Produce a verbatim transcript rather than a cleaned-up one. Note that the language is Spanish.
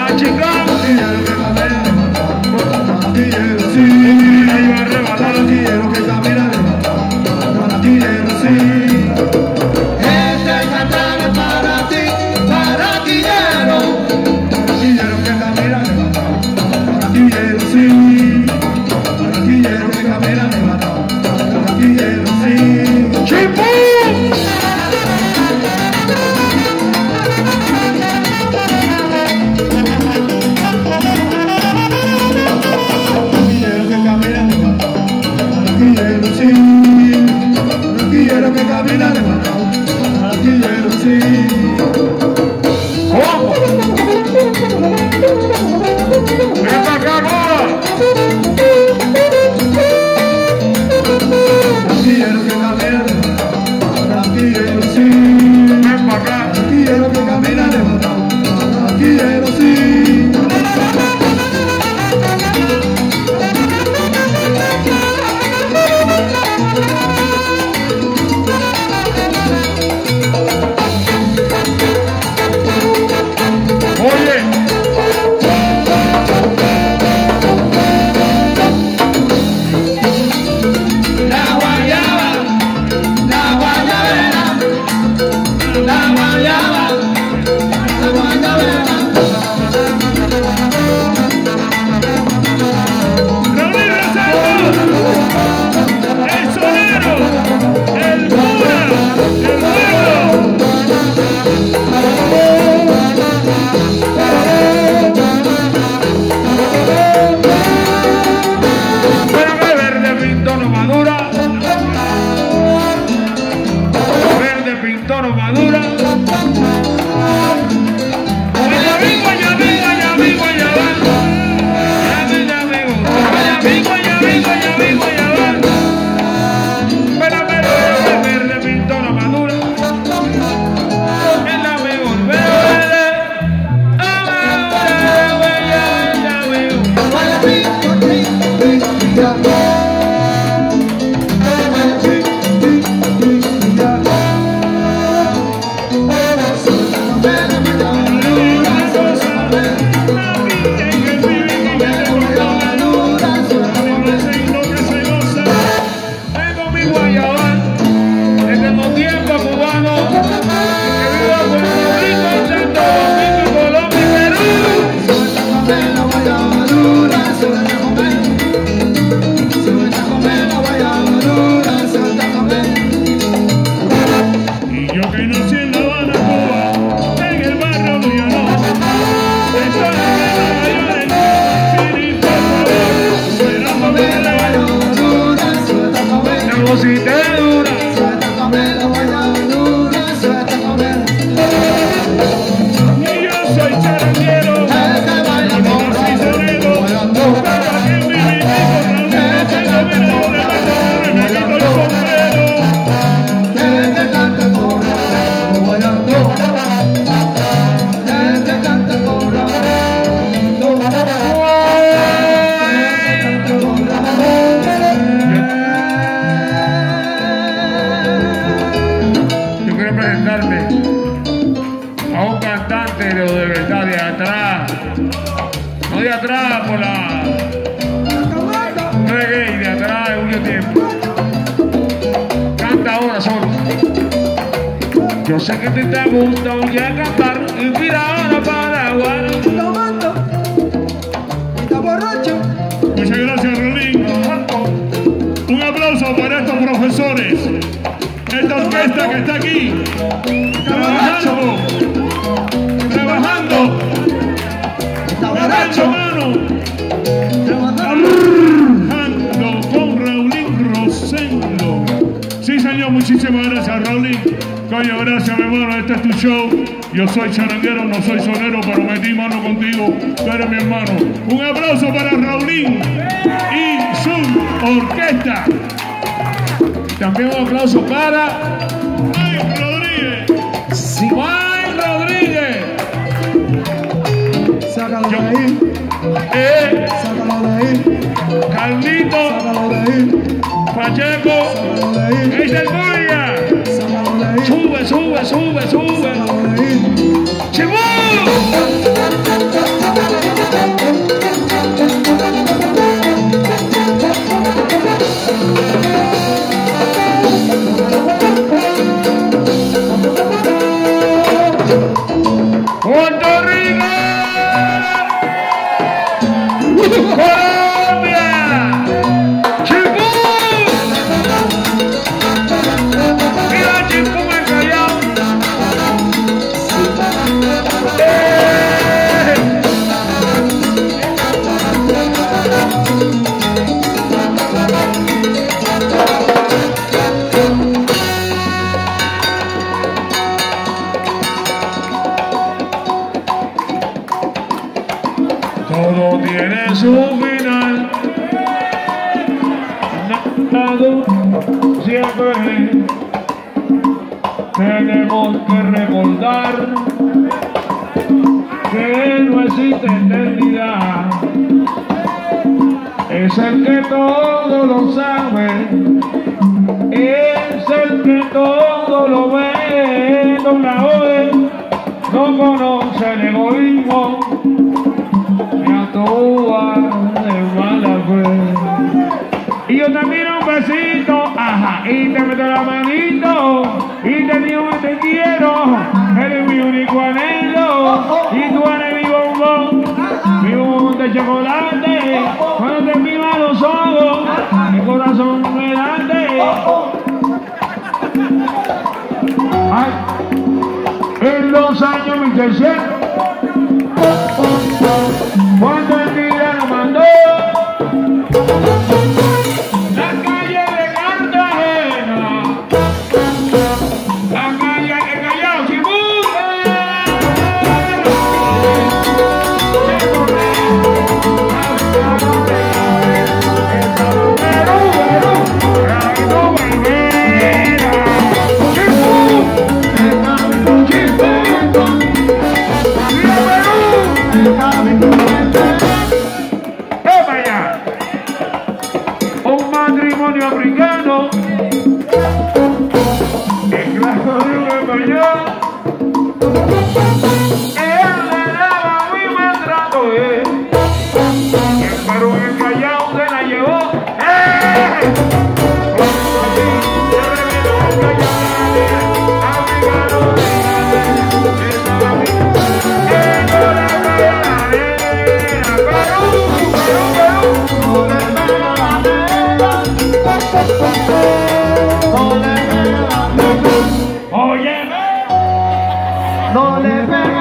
Machicón. Quiero que camina de matado. Quiero sí. Yo arrebatado. Quiero que camina de matado. Quiero sí. Este cantar es para ti, barraquillero. Quiero que camina de matado. Quiero sí. Quiero que camina de matado. Quiero sí. ¡Chipú! Quiero que camina de matado, quiero sí. ¿Cómo? ¡Ven para acá, ahora! Quiero que camina de matado, quiero sí. ¡Ven para acá! Quiero que camina de matado, quiero sí. Yo sé que te, te gusta oír cantar y mira ahora para Guara. Tomando, está borracho. Muchas gracias, Raulín. Un aplauso para estos profesores. Esta orquesta que está aquí. Trabajando. Trabajando. Está borracho. Mano. Trabajando con Raulín Rosendo. Sí, señor, muchísimas gracias, Raulín. Coño, gracias, mi hermano. Este es tu show. Yo soy charanguero, no soy sonero, pero metí mano contigo. Tú eres mi hermano. Un aplauso para Raulín y su orquesta. También un aplauso para Mike Rodríguez. Sí. Mike Rodríguez. Sácalo de ahí. Eh, Sácalo de ahí. Carlito. Sácalo de ahí. Pacheco. Sácalo de ahí. Es el Goya. Sácalo de ahí. Sube, sube, sube, sube. Sácalo de ahí. ¡Chibú! todo tiene su final. Nada siempre tenemos que recordar que no existe eternidad. Es el que todo lo sabe, es el que todo lo ve. Don Raúl no conoce el egoísmo ni actúa de mala fe. Y yo te miro un besito, ajá, y te meto la manito, y te digo que te quiero, eres mi único anhelo, y tú eres mi bombón, mi bombón de chocolate, cuando te miro a los ojos, mi corazón me late. Ay, en los años mil seiscientos, cuando el día nos mandó la calle de Cartagena, la calle de Callao, Chibuque, se corre hasta donde esa Perú, Perú, Raulín Rosendo, Chibuque, el camino Chibuque, el camino Chibuque. Un matrimonio africano en la de español, él le daba muy maltrato, eh. Pero en el Callao se la llevó, eh. Oye, no le pegues.